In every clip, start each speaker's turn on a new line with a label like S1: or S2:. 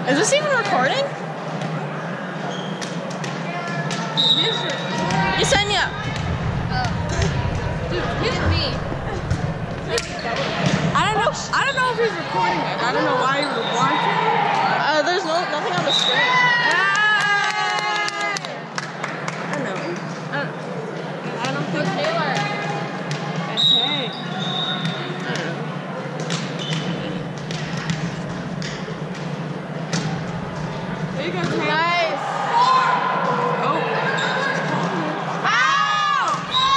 S1: Is this even recording? Yesenia!
S2: Dude, hit me.
S1: I don't know if he's recording it. I don't know why he was watching. There's nothing on the screen. I know. I don't think
S2: Taylor.
S1: Okay. There you go, Taylor.
S2: Nice.
S1: Oh.
S2: Ow!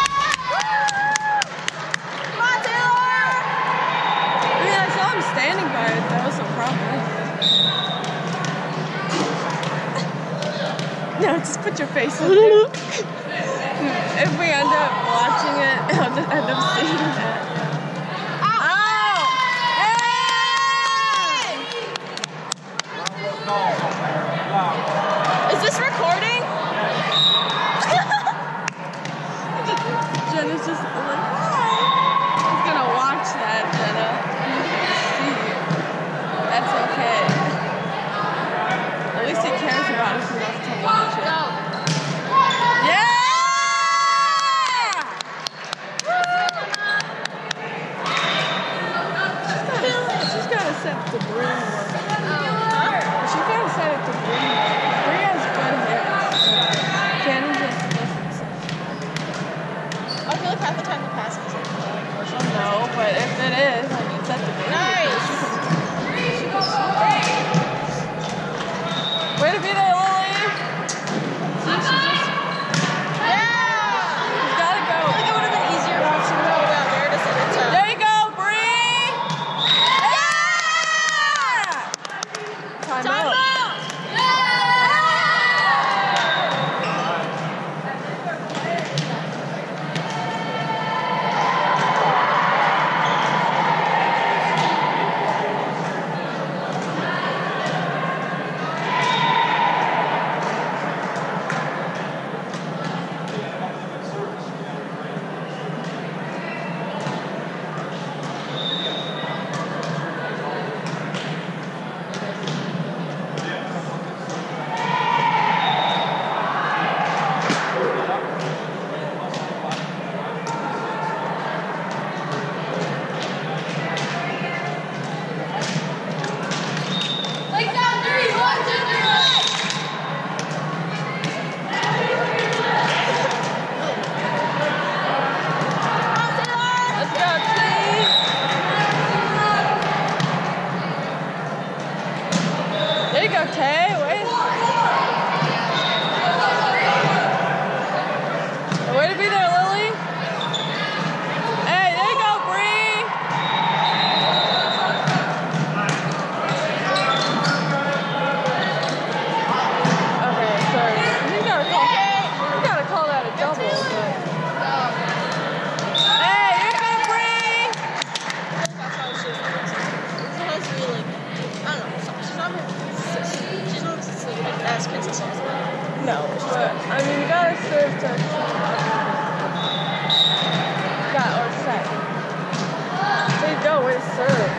S2: Come on, Taylor!
S1: I mean, I saw him standing by it. That was no problem. No, just put your face in it. If we end up watching it, I'll just end up seeing that.
S2: Ow!
S1: Hey! Is this recording? Jenna's just like, hi. She's gonna watch that, Jenna. That's okay. At least he cares about us enough to watch it. Yeah! She's gotta set the broom work. She's gotta set it to broom work. Bree has good hair. Cannon just doesn't set.
S2: I feel like half the time the pass is like
S1: No, but if it is, I mean, set the broom.
S2: Nice!
S1: Way to be there, Lily! See, she just...
S2: Yeah!
S1: You gotta go.
S2: I think it would have been easier if she would have down there to set it to.
S1: There you go, Bree! Yeah! Time out. There you go, Tay. Way to be there, Lily. Hey, there you go, Bree. Okay, sorry. You gotta call that a double. But... Hey, there you go, Bree.
S2: That's how she is. Sometimes we like, I don't know, she's not as consistent as well.
S1: No, but I mean, you gotta serve to or set. There you go, way to serve.